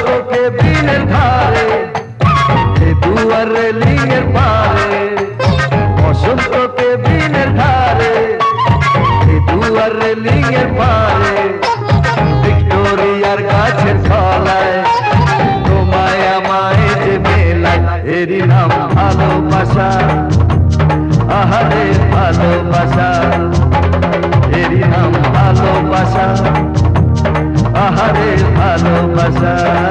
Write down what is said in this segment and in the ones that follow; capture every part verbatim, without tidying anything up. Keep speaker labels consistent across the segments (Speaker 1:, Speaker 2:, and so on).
Speaker 1: के बीनेर धारे दुआर रेलिंगेर पारे बसंत के बीनेर धारे दुआर रेलिंगेर पारे ভিক্টোরিয়ার গাছের তলায় তোমায় আমায় যে মেলায় এরই নাম ভালোবাসা আহারে ভালোবাসা এরই নাম ভালোবাসা আহারে ভালোবাসা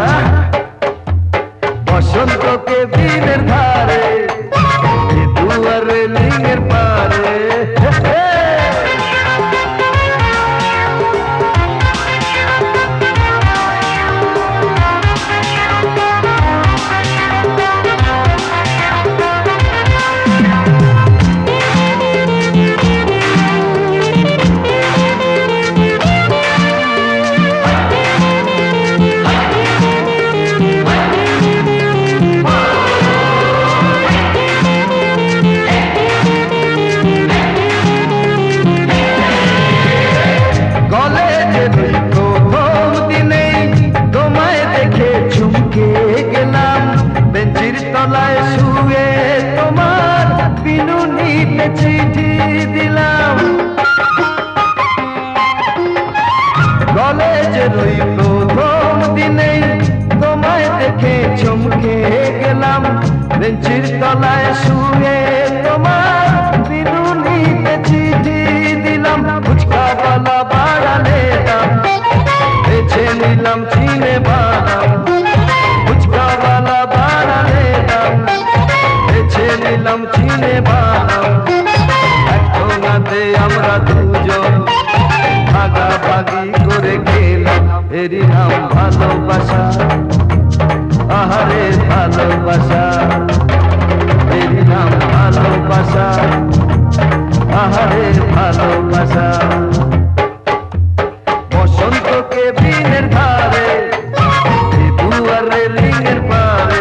Speaker 1: বসন্ত কে বিনের ধারে দুয়ার রেলিংয়ের পারে চিঠি দিলাম কলেজের ওই প্রথম দিনেই তোমায় দেখে চমকে গেলাম বেঞ্চির তলায় শুয়ে তোমার বিনুনিতে চিঠি দিলাম ফুচকা গলা বাড়ালে দাম বেছে নিলাম চিনে বাদাম ফুচকা গলা বাড়ালে দাম বেছে নিলাম চিনে বাদাম আমরা দুজন ভাগাভাগি করে গেলাম এরই নাম ভালোবাসা আহারে ভালোবাসা এরই নাম ভালোবাসা আহারে ভালোবাসা বসন্ত কে বিনের ধারে দুয়ার রেলিংয়ের পারে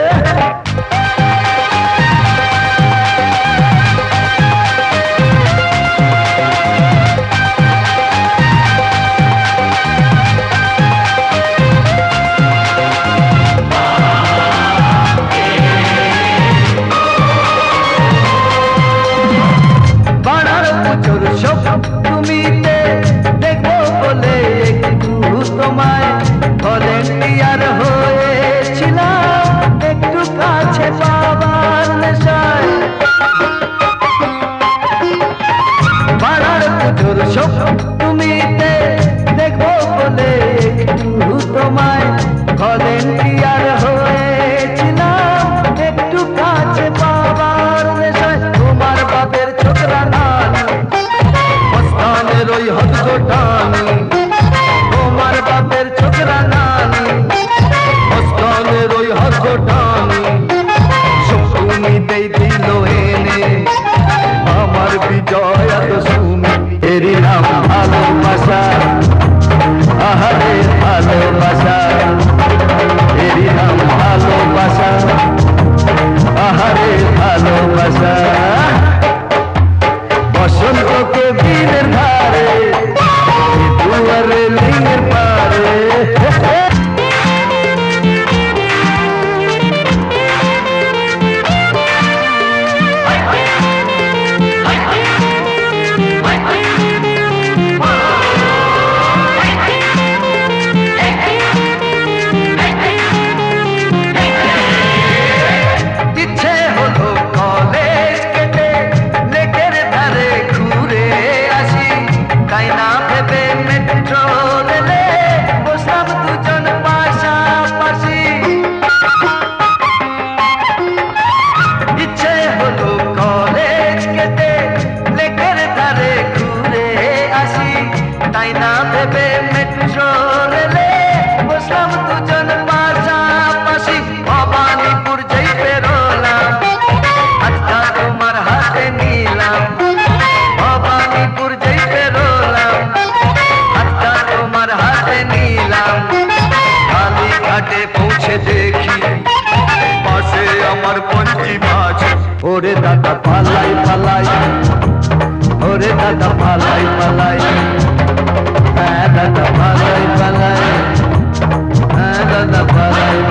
Speaker 1: তুমি দেখো বলে একটু তোমায় ভলেন্টিয়ার হয়েছিলাম একটু কাছে পাবার নেশায় পাড়ার পুজোর সব তুমি দেখো বলে একটু তোমায় ভলেন্টিয়ার হয়েছিলাম একটু কাছে পাবার নেশায় তোমার বাপের ছোকরা নানি ওই হতটানি তোমার বাপের ছোকরা নানি মস্তানের ওই হতটানি শুনি দেই দিল এনে আমার বিজয় এত শুনি এরই নাম ভালোবাসা আহারে ভালোবাসা এরই নাম ভালোবাসা আহারে ভালোবাসা বসন্ত কে বিনের ধারে দুয়ার রেলিংয়ের পারে ইচ্ছে হলো কলেজ কেটে লেকের ধারে ঘুরে আসি তাই না ভেবে মেট্রো রেলে বসলাম দুজন পাশাপাশি ইচ্ছে হলো কলেজ কেটে লেকের ধারে ঘুরে আসি তাই না ভেবে মেট্রো রেলে বসলাম দুজন পাশাপাশি ভবানীপুর যেই বেরোলাম হাতটা তোমার হাতে নিলাম ভবানীপুর যেই বেরোলাম হাতটা তোমার হাতে নিলাম কালীঘাটে পৌঁছে দেখি পাশে আমার পঞ্চি মাছ ওরে দাদা পালাই পালাই ওরে দাদা পালাই পালাই হ্যাঁ দাদা পালাই পালাই হ্যাঁ দাদা পাড়ায়